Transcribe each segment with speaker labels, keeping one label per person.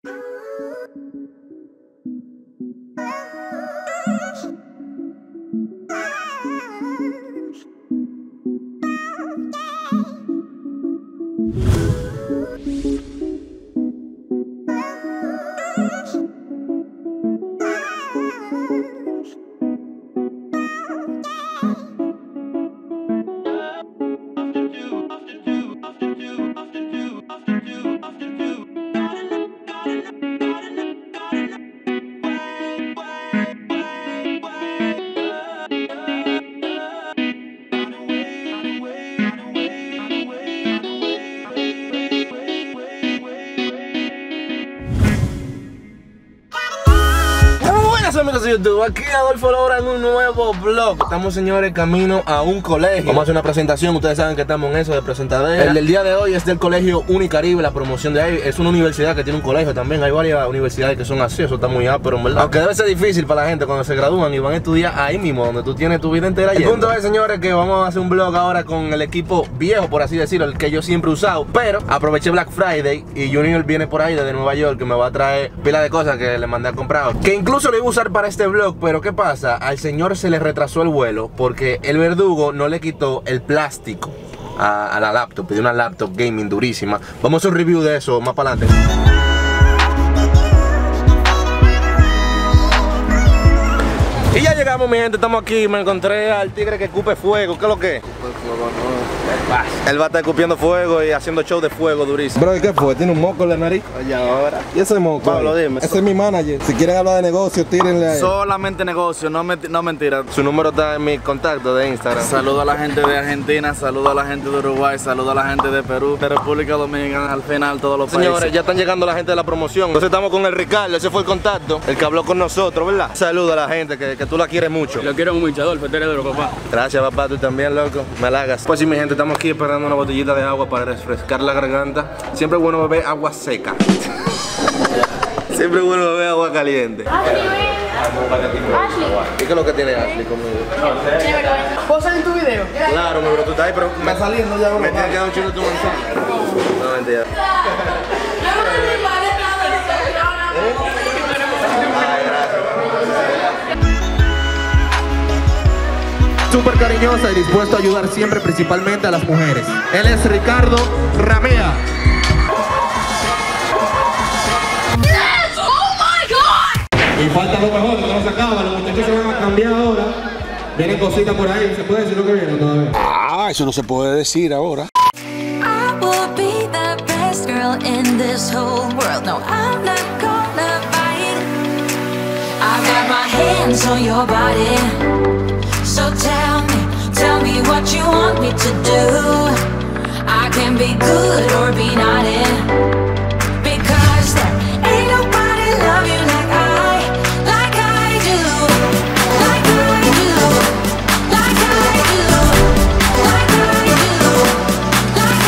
Speaker 1: Amigos de YouTube, aquí Adolfo Lora en un nuevo vlog. Estamos, señores, camino a un colegio. Vamos a hacer una presentación, ustedes saben que estamos en eso de presentadera. El del día de hoy es del colegio Unicaribe, la promoción de ahí. Es una universidad que tiene un colegio también. Hay varias universidades que son así, eso está muy pero en verdad. Aunque debe ser difícil para la gente cuando se gradúan y van a estudiar ahí mismo, donde tú tienes tu vida entera. El punto es, señores, que vamos a hacer un vlog ahora con el equipo viejo, por así decirlo, el que yo siempre he usado. Pero aproveché Black Friday y Junior viene por ahí desde Nueva York, que me va a traer pila de cosas que le mandé a comprar, que incluso le iba a usar para este vlog. Pero ¿qué pasa? Al señor se le retrasó el vuelo porque el verdugo no le quitó el plástico a la laptop. Pidió una laptop gaming durísima. Vamos a hacer un review de eso más para adelante. Y ya llegamos, mi gente, estamos aquí. Me encontré al tigre que escupe fuego. ¿Qué es lo que es? Él va a estar escupiendo fuego y haciendo show de fuego durísimo.
Speaker 2: Bro, ¿y qué fue? ¿Tiene un moco en la nariz?
Speaker 1: Oye, ahora.
Speaker 2: ¿Y ese moco?
Speaker 1: Pablo, dime.
Speaker 2: Ese es mi manager. Si quieren hablar de negocio, tírenle ahí.
Speaker 3: Solamente negocio, no mentira.
Speaker 1: Su número está en mi contacto de Instagram.
Speaker 3: Saludo a la gente de Argentina, saludo a la gente de Uruguay, saludo a la gente de Perú, de República Dominicana, al final todos los
Speaker 1: Señores,
Speaker 3: países.
Speaker 1: ya están llegando la gente de la promoción. Entonces estamos con el Ricardo, ese fue el contacto, el que habló con nosotros, ¿verdad? Saluda a la gente, que tú la quieres mucho.
Speaker 4: Lo quiero mucho, Adolfo, tú eres duro, papá.
Speaker 1: Gracias, papá, tú también, loco. Me halagas. Pues sí, mi gente, estamos aquí esperando una botellita de agua para refrescar la garganta. Siempre es bueno beber agua seca. Siempre es bueno beber agua caliente. ¿Y qué es lo que tiene Ashley conmigo?
Speaker 5: ¿Puedo salir en tu video?
Speaker 1: Claro, mi bro, tú estás ahí, pero me saliendo ya. Me tienes que dar un chino de tu manzana. No, mentira.
Speaker 2: Súper cariñosa y dispuesto a ayudar siempre, principalmente a las mujeres. Él es Ricardo Ramea.
Speaker 5: Yes! ¡Oh my God!
Speaker 2: Y falta lo mejor, que no se acaba. Los muchachos se van a cambiar ahora. Vienen cositas por ahí. ¿Se puede decir lo que viene todavía?
Speaker 6: Ah, eso no se puede decir ahora.
Speaker 7: I will be the best girl in this whole world. No, I'm not gonna fight. I got my hands on your body. So tell me what you want me to do. I can be good or be naughty, because there ain't nobody love you like I do, like I do, like I do, like I do, like I do, like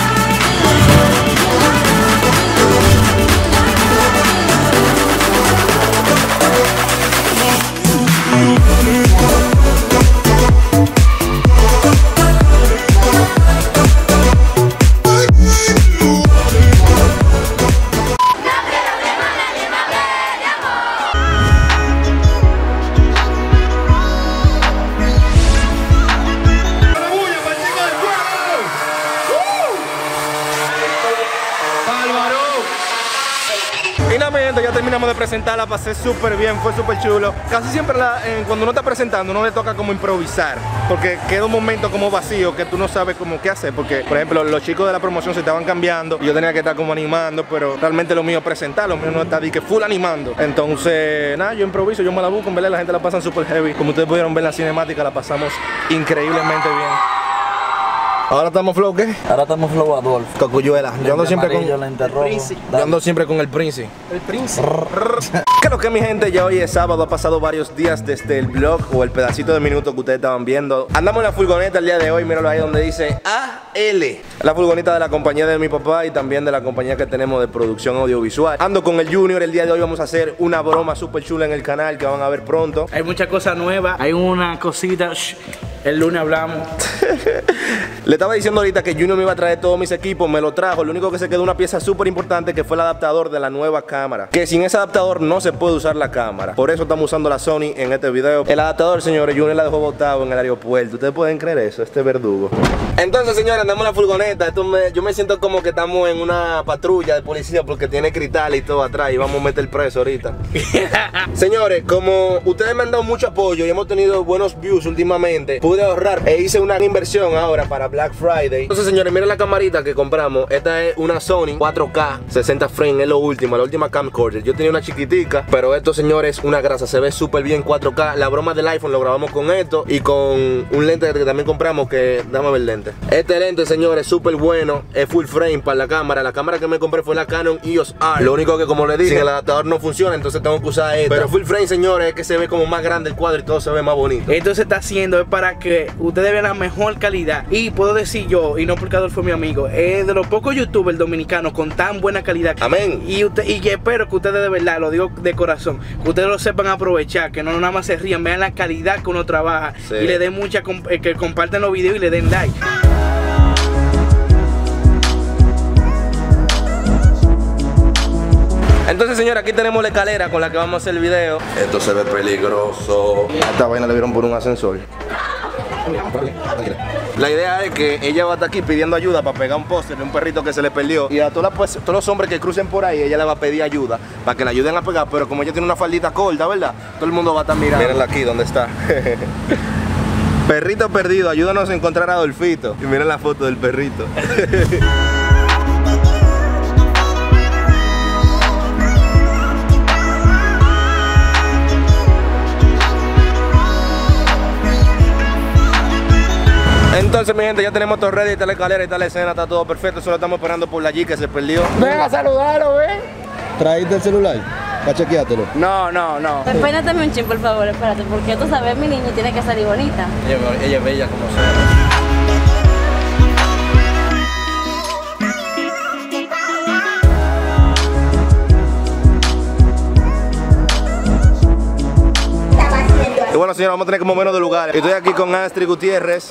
Speaker 1: Y nada, mi gente, ya terminamos de presentarla, pasé súper bien, fue súper chulo. Casi siempre cuando uno está presentando, uno le toca como improvisar, porque queda un momento como vacío que tú no sabes como qué hacer, porque por ejemplo los chicos de la promoción se estaban cambiando y yo tenía que estar como animando, pero realmente lo mío es presentar, lo mío no está de que full animando. Entonces, nada, yo improviso, yo me la busco, en verdad la gente la pasan súper heavy. Como ustedes pudieron ver en la cinemática, la pasamos increíblemente bien. Ahora estamos flow, ¿qué?
Speaker 3: Ahora estamos flow Adolfo.
Speaker 1: Cocuyuela. Yo ando siempre con
Speaker 3: Yo
Speaker 1: ando siempre con el Prince.
Speaker 5: El príncipe.
Speaker 1: ¿Qué es lo que, mi gente? Ya hoy es sábado, ha pasado varios días desde el vlog o el pedacito de minuto que ustedes estaban viendo. Andamos en la furgoneta el día de hoy, míralo ahí donde dice AL. La furgoneta de la compañía de mi papá y también de la compañía que tenemos de producción audiovisual. Ando con el Junior, el día de hoy vamos a hacer una broma súper chula en el canal que van a ver pronto.
Speaker 4: Hay muchas cosas nuevas, hay una cosita El lunes hablamos.
Speaker 1: Le estaba diciendo ahorita que Junior me iba a traer todos mis equipos, me lo trajo. Lo único que se quedó una pieza súper importante, que fue el adaptador de la nueva cámara. Que sin ese adaptador no se puede usar la cámara. Por eso estamos usando la Sony en este video. El adaptador, señores, Junior la dejó botado en el aeropuerto. ¿Ustedes pueden creer eso? Este verdugo. Entonces, señores, andamos en la furgoneta. Yo me siento como que estamos en una patrulla de policía porque tiene cristal y todo atrás y vamos a meter preso ahorita. Señores, como ustedes me han dado mucho apoyo y hemos tenido buenos views últimamente, pude ahorrar e hice una inversión ahora para Black Friday. Entonces, señores, miren la camarita que compramos. Esta es una Sony 4K 60 frames, es lo último, la última camcorder. Yo tenía una chiquitica, pero esto, señores, una grasa, se ve súper bien 4K. La broma del iPhone lo grabamos con esto y con un lente que también compramos, que déjame ver el lente. Este lente, señores, súper bueno, es full frame para la cámara. La cámara que me compré fue la Canon EOS R. Lo único que, como le dije, el adaptador no funciona, entonces tengo que usar esta. Pero full frame, señores, es que se ve como más grande el cuadro y todo se ve más bonito.
Speaker 4: Esto se está haciendo es para que ustedes vean la mejor calidad. Y puedo decir yo, y no porque Adolfo es mi amigo, es de los pocos youtubers dominicanos con tan buena calidad.
Speaker 1: Amén.
Speaker 4: Y espero que ustedes de verdad, lo digo de corazón, que ustedes lo sepan aprovechar, que no nada más se rían, vean la calidad que uno trabaja, sí. Y le den mucha, que compartan los videos y le den like.
Speaker 1: Entonces, señores, aquí tenemos la escalera con la que vamos a hacer el video. Esto se ve peligroso. A esta vaina le vieron por un ascensor. La idea es que ella va a estar aquí pidiendo ayuda para pegar un póster de un perrito que se le perdió. Y a todos los hombres que crucen por ahí, ella le va a pedir ayuda para que le ayuden a pegar. Pero como ella tiene una faldita corta, ¿verdad? Todo el mundo va a estar mirando. Mírenla aquí, ¿dónde está? Perrito perdido, ayúdanos a encontrar a Adolfito. Y miren la foto del perrito. Entonces, mi gente, ya tenemos todo ready, está la escalera, está la escena, está todo perfecto. Solo estamos esperando por la G que se perdió.
Speaker 4: Ven a saludarlo, ven.
Speaker 2: ¿Traíste el celular? ¿Para chequeártelo?
Speaker 4: No.
Speaker 8: Peínateme un chin, por favor, espérate, porque tú sabes, mi niña tiene que salir bonita.
Speaker 1: Ella es bella como sea. Y bueno, señores, vamos a tener que movernos de lugares. Estoy aquí con Astrid Gutiérrez.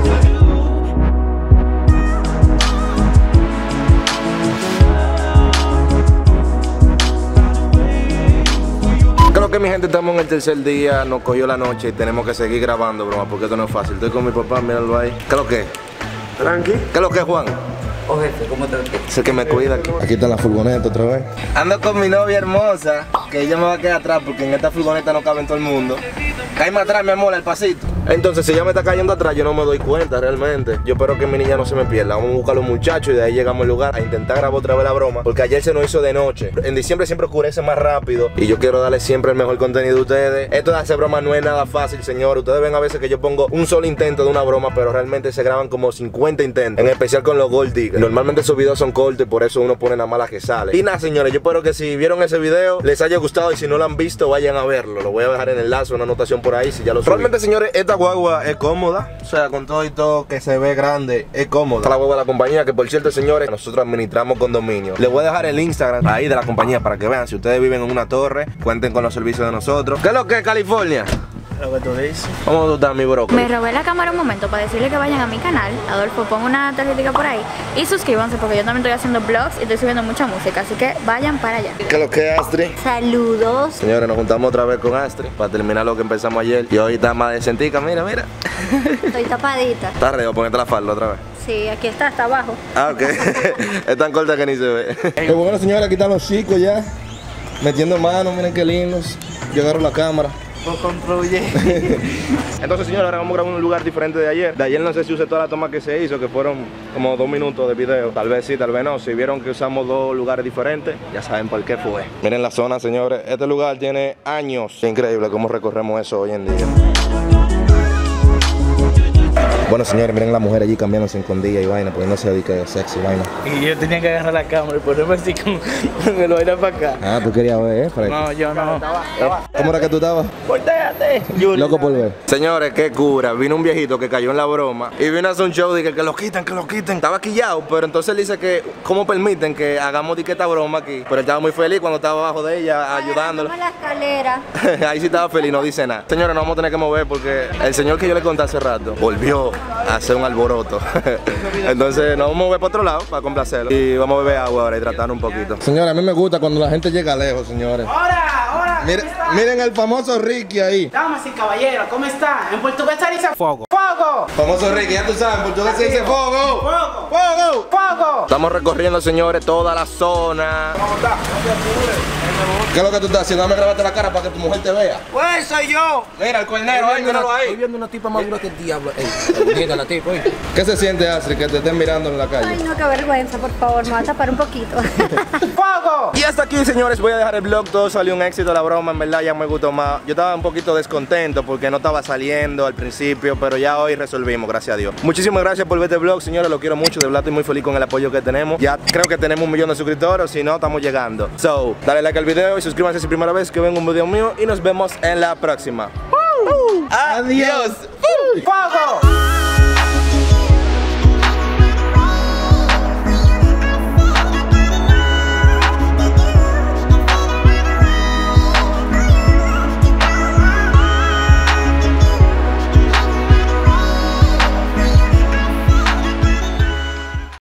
Speaker 1: Creo que mi gente, estamos en el tercer día, nos cogió la noche y tenemos que seguir grabando, broma, porque esto no es fácil. Estoy con mi papá, míralo ahí. ¿Qué es lo que es?
Speaker 4: Tranqui.
Speaker 1: ¿Qué es lo que es, Juan?
Speaker 4: Oh, jefe, ¿cómo te ves?
Speaker 1: Es el que me cuida aquí.
Speaker 2: Aquí está la furgoneta otra vez.
Speaker 1: Ando con mi novia hermosa, que ella me va a quedar atrás porque en esta furgoneta no cabe en todo el mundo. Cállame atrás, mi amor, al pasito. Entonces, si ella me está cayendo atrás, yo no me doy cuenta realmente. Yo espero que mi niña no se me pierda. Vamos a buscar a los muchachos y de ahí llegamos al lugar a intentar grabar otra vez la broma. Porque ayer se nos hizo de noche. En diciembre siempre oscurece más rápido y yo quiero darle siempre el mejor contenido a ustedes. Esto de hacer broma no es nada fácil, señor. Ustedes ven a veces que yo pongo un solo intento de una broma, pero realmente se graban como 50 intentos. En especial con los Gold Diggers. Normalmente esos videos son cortos y por eso uno pone nada más las que sale. Y nada, señores, yo espero que si vieron ese video les haya gustado y si no lo han visto, vayan a verlo. Lo voy a dejar en el enlace, una anotación por ahí si ya lo subí. Realmente, señores, esta guagua es cómoda. O sea, con todo y todo que se ve grande, es cómoda. Esta es la guagua de la compañía, que por cierto, señores, nosotros administramos condominio. Les voy a dejar el Instagram ahí de la compañía para que vean. Si ustedes viven en una torre, cuenten con los servicios de nosotros. ¿Qué es lo que es California?
Speaker 4: Lo que tú dices.
Speaker 1: ¿Cómo tú estás, mi brócoli?
Speaker 9: Me robé la cámara un momento para decirle que vayan a mi canal. Adolfo, pon una tarjetita por ahí y suscríbanse porque yo también estoy haciendo vlogs y estoy subiendo mucha música, así que vayan para allá.
Speaker 1: ¿Qué es lo que es, Astrid?
Speaker 9: Saludos.
Speaker 1: Señores, nos juntamos otra vez con Astrid para terminar lo que empezamos ayer. Y hoy está más decentica, mira.
Speaker 9: Estoy tapadita.
Speaker 1: Está arriba, ponete la falda otra vez.
Speaker 9: Sí, aquí está abajo.
Speaker 1: Ah, ok. Es tan corta que ni se ve.
Speaker 2: Bueno, señores, aquí están los chicos ya metiendo manos, miren qué lindos. Llegaron la cámara.
Speaker 4: Construye.
Speaker 1: Entonces, señores, ahora vamos a grabar en un lugar diferente de ayer. De ayer no sé si usé toda la toma que se hizo, que fueron como 2 minutos de video. Tal vez sí, tal vez no. Si vieron que usamos 2 lugares diferentes, ya saben por qué fue. Miren la zona, señores. Este lugar tiene años. Es increíble cómo recorremos eso hoy en día. Bueno, señores, miren la mujer allí cambiándose en condilla y vaina, poniéndose de que sexy vaina.
Speaker 4: Y yo tenía que agarrar la cámara y ponerme así con el vaina para acá.
Speaker 1: Ah, tú querías ver, Frank.
Speaker 4: No, yo no.
Speaker 1: ¿Cómo era que tú estabas?
Speaker 4: Voltéate.
Speaker 1: Loco por ver. Señores, qué cura. Vino un viejito que cayó en la broma y vino a hacer un show de que lo quiten, que lo quiten. Estaba quillado, pero entonces él dice que cómo permiten que hagamos esta broma aquí. Pero él estaba muy feliz cuando estaba abajo de ella ayudándolo.
Speaker 9: La escalera.
Speaker 1: Ahí sí estaba feliz, no dice nada. Señores, nos vamos a tener que mover porque el señor que yo le conté hace rato volvió a hacer un alboroto. Entonces nos vamos a mover para otro lado para complacerlo. Y vamos a beber agua ahora y tratarnos un poquito. Señores, a mí me gusta cuando la gente llega lejos, señores.
Speaker 4: Ahora.
Speaker 1: Miren el famoso Ricky ahí.
Speaker 4: Damas y caballeros, ¿cómo están? En portugués se dice fuego. ¡Fuego!
Speaker 1: Famoso Ricky, ya tú sabes, en portugués se dice fuego.
Speaker 4: ¡Fuego!
Speaker 1: ¡Fuego!
Speaker 4: ¡Fuego!
Speaker 1: Estamos recorriendo, señores, toda la zona. ¿Qué es lo que tú estás haciendo? Dame grabarte la cara para que tu mujer te vea.
Speaker 4: Pues soy yo.
Speaker 1: Mira, el cuernero, míralo ahí.
Speaker 10: Estoy viendo una tipa más dura que el diablo. Mira la tipa, oye.
Speaker 1: ¿Qué se siente, Astrid, que te estén mirando en la calle?
Speaker 9: Ay, no, qué vergüenza, por favor, me voy a tapar un poquito.
Speaker 4: ¡Fuego!
Speaker 1: Y hasta aquí, señores, voy a dejar el vlog. Todo salió un éxito, la broma, en verdad ya me gustó más. Yo estaba un poquito descontento porque no estaba saliendo al principio, pero ya hoy resolvimos, gracias a Dios. Muchísimas gracias por ver este vlog, señores, lo quiero mucho, de verdad estoy muy feliz con el apoyo que tenemos. Ya creo que tenemos 1 millón de suscriptores, si no, estamos llegando. So, dale like al video y suscríbanse si es primera vez que ven un video mío y nos vemos en la próxima. Adiós.
Speaker 4: ¡Fuego!